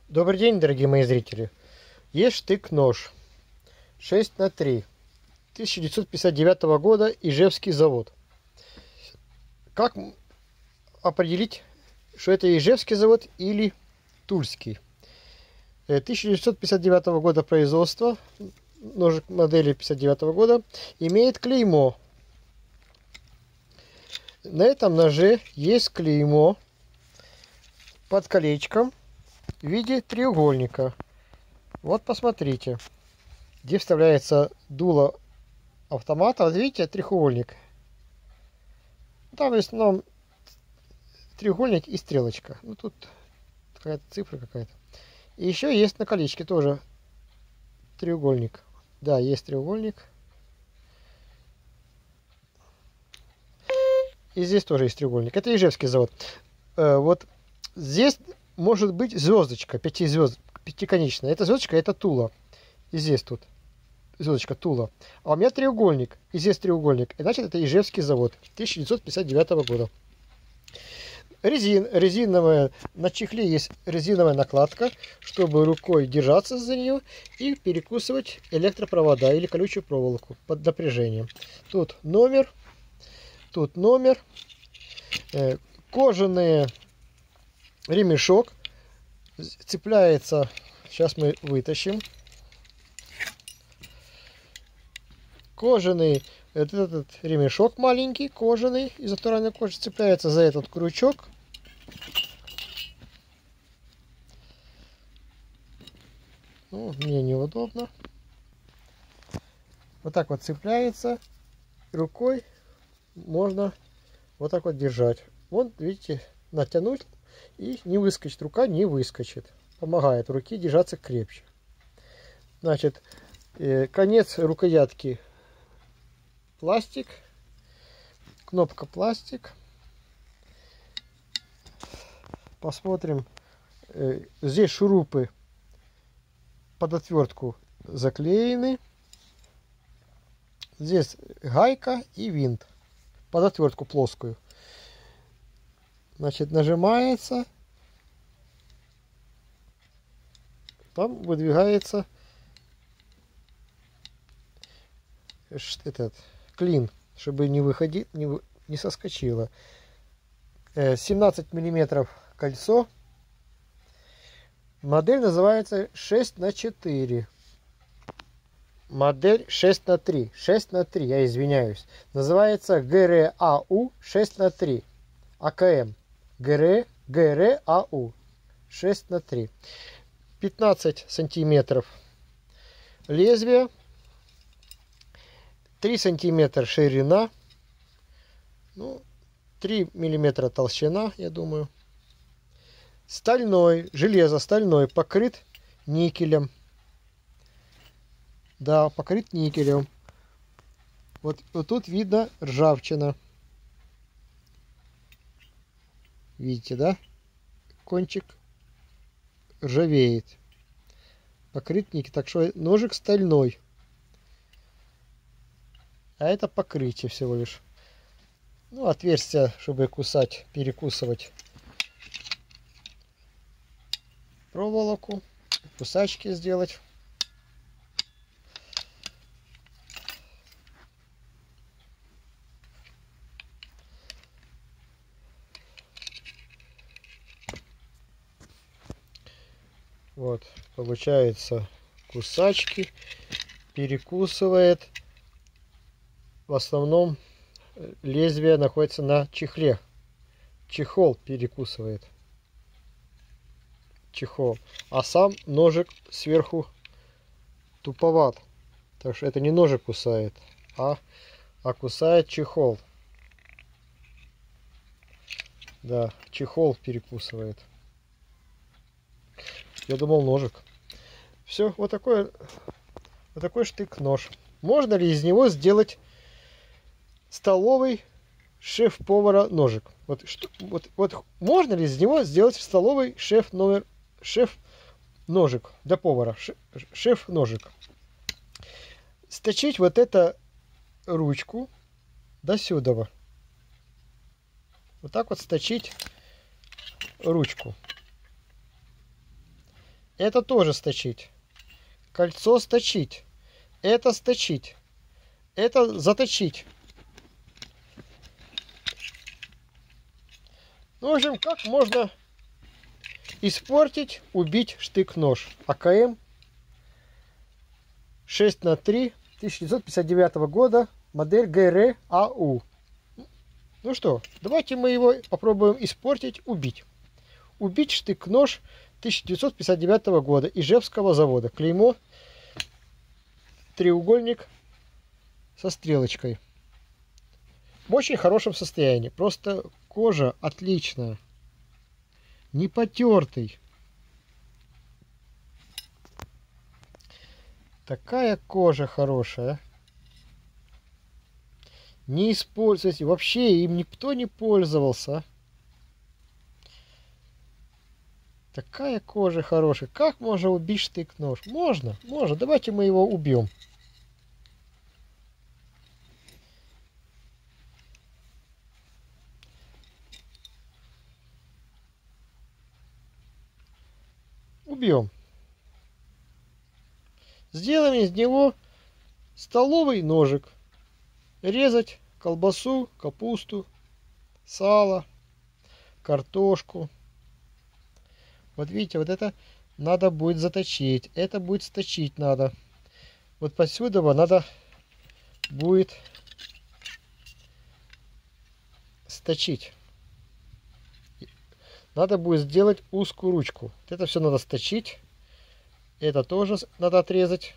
Добрый день, дорогие мои зрители. Есть штык-нож 6х3 1959 года, Ижевский завод. Как определить, что это Ижевский завод или Тульский? 1959 года производства, ножик модели 59 года, имеет клеймо. На этом ноже есть клеймо под колечком в виде треугольника. Вот посмотрите, где вставляется дуло автомата. Вот видите, треугольник. Там в основном треугольник и стрелочка. Ну тут какая-то цифра какая-то. И еще есть на колечке тоже треугольник. Да, есть треугольник. И здесь тоже есть треугольник. Это Ижевский завод. Вот здесь может быть звездочка, пятиконечная. Эта звездочка, это Тула. И здесь тут звездочка Тула. А у меня треугольник. И здесь треугольник. И значит, это Ижевский завод 1959 года. Резиновая. На чехле есть резиновая накладка, чтобы рукой держаться за нее и перекусывать электропровода или колючую проволоку под напряжением. Тут номер. Тут номер. Кожаный ремешок. Цепляется. Сейчас мы вытащим. Кожаный этот ремешок маленький, кожаный, из натуральной кожи, цепляется за этот крючок. Ну, мне неудобно. Вот так вот цепляется. Рукой можно вот так вот держать. Вот, видите, натянуть и не выскочит. Рука не выскочит. Помогает руке держаться крепче. Значит, конец рукоятки пластик. Кнопка пластик. Посмотрим. Здесь шурупы под отвертку заклеены. Здесь гайка и винт под отвертку плоскую. Значит, нажимается. Там выдвигается этот клин, чтобы не соскочило. 17 миллиметров кольцо. Модель называется 6х4. Модель 6х3. 6х3, я извиняюсь. Называется ГРАУ 6х3. АКМ. ГРАУ 6х3. 15 сантиметров лезвие. 3 сантиметра ширина. Ну, 3 миллиметра толщина, я думаю. Стальной, железо стальной, покрыт никелем. Да, покрыт никелем. Вот тут видно ржавчина. Видите, да? Кончик ржавеет. Покрыт никелем. Так что ножик стальной. А это покрытие всего лишь. Ну, отверстие, чтобы кусать, перекусывать проволоку. Кусачки сделать. Вот, получается кусачки. Перекусывает. В основном лезвие находится на чехле. Чехол перекусывает. Чехол. А сам ножик сверху туповат. Так что это не ножик кусает, а кусает чехол. Да, чехол перекусывает. Я думал ножик. Все, вот такой штык-нож. Можно ли из него сделать столовый шеф-повара ножик? Вот можно ли из него сделать столовый шеф-ножик для повара? Шеф-ножик. Сточить вот эту ручку до сюда. Вот так вот сточить ручку. Это тоже сточить. Кольцо сточить. Это сточить. Это заточить. Ну, в общем, как можно испортить, убить штык-нож. АКМ 6х3 1959 года. Модель ГРАУ. Ну что, давайте мы его попробуем испортить, убить. Убить штык-нож 1959 года Ижевского завода. Клеймо, треугольник со стрелочкой. В очень хорошем состоянии. Просто кожа отличная. Не потертый. Такая кожа хорошая. Не используйте. Вообще им никто не пользовался. Такая кожа хорошая. Как можно убить штык-нож? Можно, можно. Давайте мы его убьем. Убьем. Сделаем из него столовый ножик. Резать колбасу, капусту, сало, картошку. Вот видите, вот это надо будет заточить. Это будет сточить надо. Вот посюда надо будет сточить. Надо будет сделать узкую ручку. Это все надо сточить. Это тоже надо отрезать.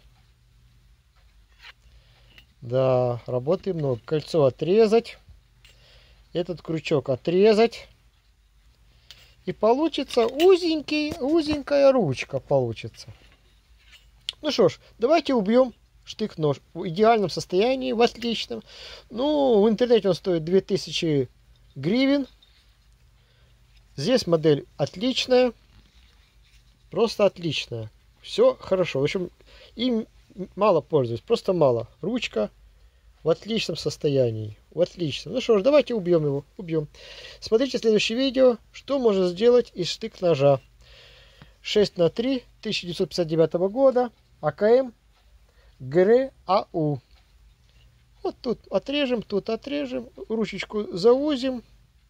Да, работы много. Кольцо отрезать. Этот крючок отрезать. И получится узенькая ручка получится. Ну что ж, давайте убьем штык-нож в идеальном состоянии, в отличном. Ну, в интернете он стоит 2000 гривен. Здесь модель отличная. Просто отличная. Все хорошо. В общем, им мало пользуюсь, просто мало. Ручка в отличном состоянии. В отличном. Ну что ж, давайте убьем его. Убьем. Смотрите следующее видео, что можно сделать из штык-ножа. 6х3 1959 года. АКМ ГРАУ. Вот тут отрежем, ручечку заузим.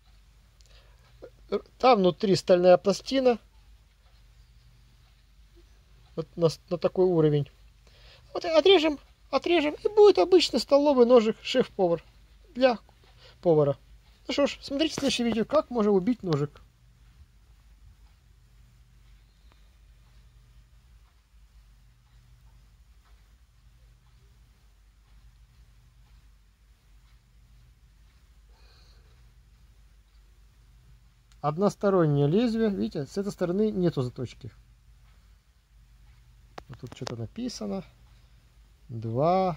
Там внутри стальная пластина. Вот на такой уровень. Вот отрежем, и будет обычный столовый ножик шеф-повар для повара. Ну что ж, смотрите следующее видео, как можно убить ножик. Одностороннее лезвие, видите, с этой стороны нету заточки. Вот тут что-то написано. 2.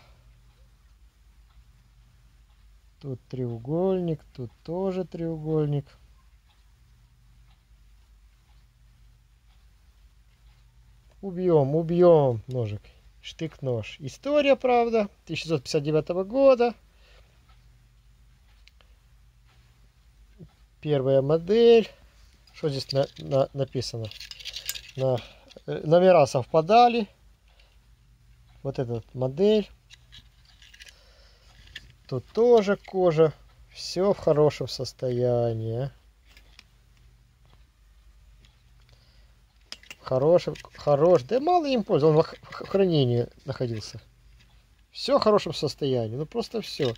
Тут треугольник, тут тоже треугольник. Убьем ножик. Штык-нож. История, правда, 1959 года. Первая модель. Что здесь написано? Номера совпадали. Вот эта модель. Тут тоже кожа. Все в хорошем состоянии. Хорош. Да мало им пользовался. Он в хранении находился. Все в хорошем состоянии. Ну просто все.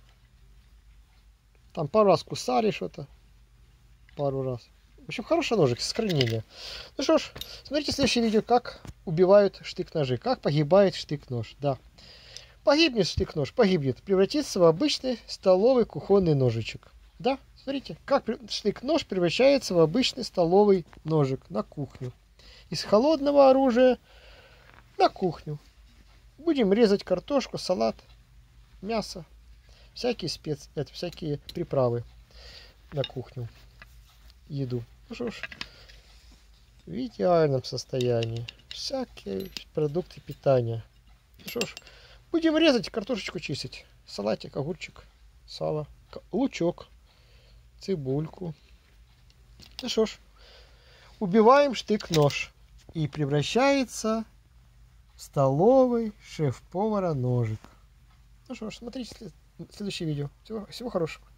Там пару раз кусали что-то. Пару раз. В общем, хороший ножик с хранения. Ну что ж, смотрите следующее видео, как убивают штык-ножи. Как погибает штык-нож. Да. Погибнет штык-нож, погибнет. Превратится в обычный столовый кухонный ножичек. Да, смотрите, как штык-нож превращается в обычный столовый ножик на кухню. Из холодного оружия на кухню. Будем резать картошку, салат, мясо, всякие специи, всякие приправы на кухню. Еду. Ну что ж, в идеальном состоянии. Всякие продукты питания. Ну что ж, будем резать, картошечку чистить. Салатик, огурчик, сало, лучок, цибульку. Ну что ж, убиваем штык-нож. и превращается в столовый шеф-повара ножик. Ну что ж, смотрите следующее видео. Всего хорошего.